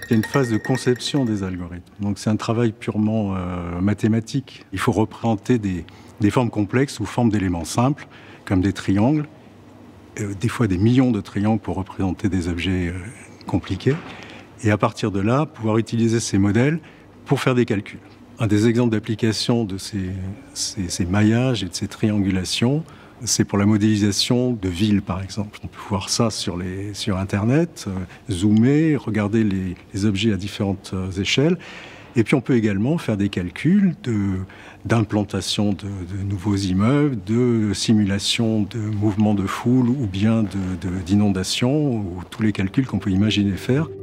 Il y a une phase de conception des algorithmes. Donc c'est un travail purement mathématique. Il faut représenter des formes complexes sous forme d'éléments simples, comme des triangles, des fois des millions de triangles pour représenter des objets compliqués. Et à partir de là, pouvoir utiliser ces modèles pour faire des calculs. Un des exemples d'application de ces maillages et de ces triangulations, c'est pour la modélisation de villes, par exemple. On peut voir ça sur Internet, zoomer, regarder les objets à différentes échelles. Et puis on peut également faire des calculs d'implantation de nouveaux immeubles, de simulation de mouvements de foule ou bien d'inondations, ou tous les calculs qu'on peut imaginer faire.